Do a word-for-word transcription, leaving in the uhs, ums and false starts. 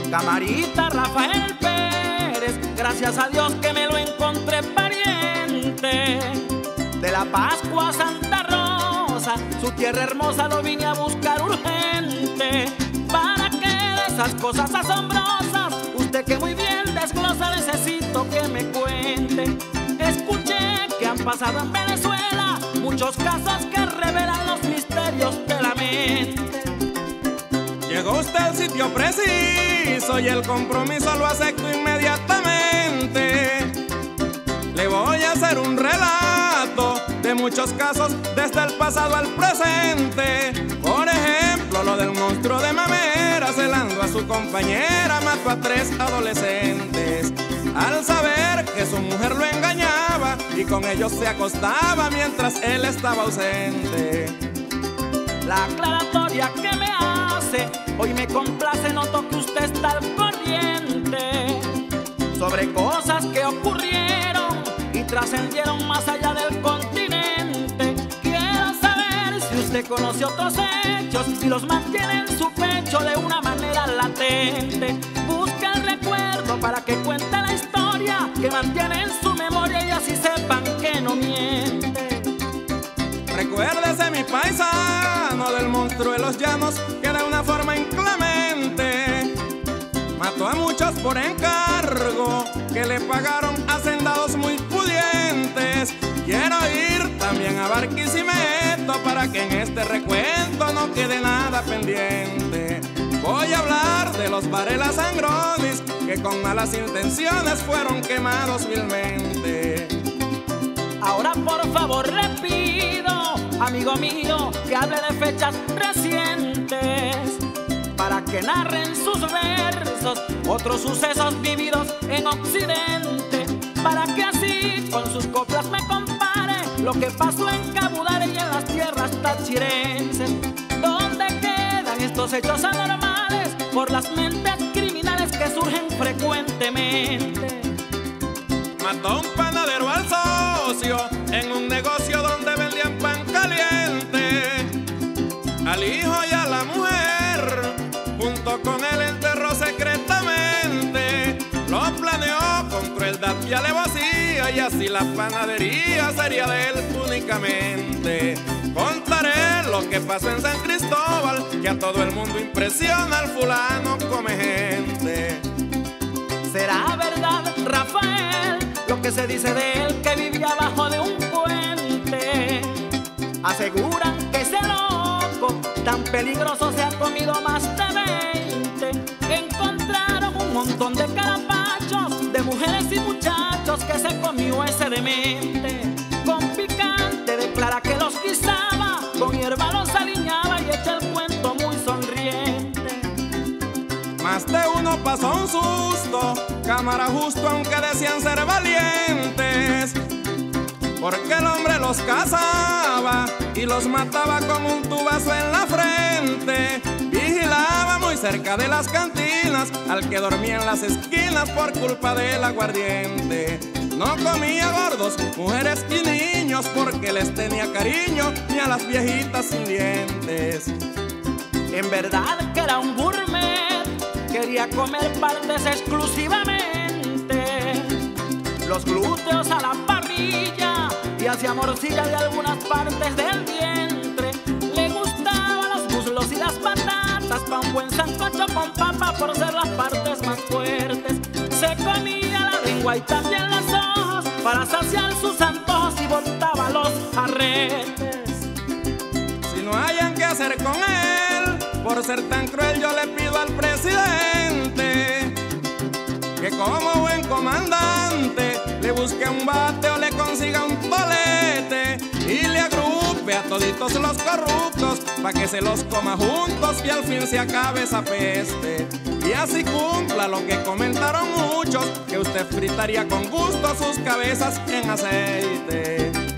Camarita Rafael Pérez, gracias a Dios que me lo encontré pariente. De La Pascua a Santa Rosa, su tierra hermosa lo vine a buscar urgente. Para que de esas cosas asombrosas, usted que muy bien desglosa, necesito que me cuente. Escuché que han pasado en Venezuela muchos casos que revelan los misterios de la mente. Llegó usted al sitio preciso y el compromiso lo acepto inmediatamente. Le voy a hacer un relato de muchos casos desde el pasado al presente. Por ejemplo, lo del monstruo de Mamera, celando a su compañera, mató a tres adolescentes. Al saber que su mujer lo engañaba y con ellos se acostaba mientras él estaba ausente. La aclaratoria que me hace hoy me complace, noto que usted está al corriente sobre cosas que ocurrieron y trascendieron más allá del continente. Quiero saber si usted conoce otros hechos y los mantiene en su pecho de una manera latente. Busca el recuerdo para que cuente la historia que mantiene en su memoria y así sepan que no miente. Recuérdese, mi paisano, del monstruo de los llanos que de una forma inclemente mató a muchos por encargo que le pagaron hacendados muy pudientes. Quiero ir también a Barquisimeto para que en este recuento no quede nada pendiente. Voy a hablar de los Varela Sangronis que con malas intenciones fueron quemados vilmente. Ahora por favor le pido, amigo mío, que hable de fechas recientes para que narren sus versos otros sucesos vividos en Occidente, para que así con sus coplas me compare lo que pasó en Cabudare y en las tierras tachirenses, donde quedan estos hechos anormales por las mentes criminales que surgen frecuentemente. Mató un panadero al socio en un negocio donde vendían pan caliente. Al hijo y a la mujer, junto con él enterró secretamente. Lo planeó con crueldad y alevosía y así la panadería sería de él únicamente. Contaré lo que pasó en San Cristóbal, que a todo el mundo impresiona, al fulano come gente. ¿Será verdad, Rafael, lo que se dice de él, que vivía abajo de un puente? Aseguran que ese loco tan peligroso se ha comido más de veinte. Encontraron un montón de carapachos de mujeres y muchachos que se comió ese demente. Con picante declara que los guisaba, con hierba los aliñaba y echa el cuento muy sonriente. Más de uno pasó un susto, cámara justo, aunque decían ser valientes, porque el hombre los cazaba y los mataba con un tubazo en la frente. Vigilaba muy cerca de las cantinas al que dormía en las esquinas por culpa del aguardiente. No comía gordos, mujeres y niños porque les tenía cariño, ni a las viejitas sin dientes. En verdad que era un gourmet, quería comer partes exclusivamente, los glúteos a la parrilla y hacía morcilla de algunas partes del vientre. Le gustaban los muslos y las patatas, pa' un buen sancocho con papa por ser las partes más fuertes. Se comía la lengua y también los ojos para saciar sus antojos y botaba los arretes. Si no hayan que hacer con él, por ser tan cruel yo le pido al presidente que como buen comandante le busque un bate o le consiga un tolete y le agrupe a toditos los corruptos pa' que se los coma juntos y al fin se acabe esa peste. Y así cumpla lo que comentaron muchos, que usted fritaría con gusto sus cabezas en aceite.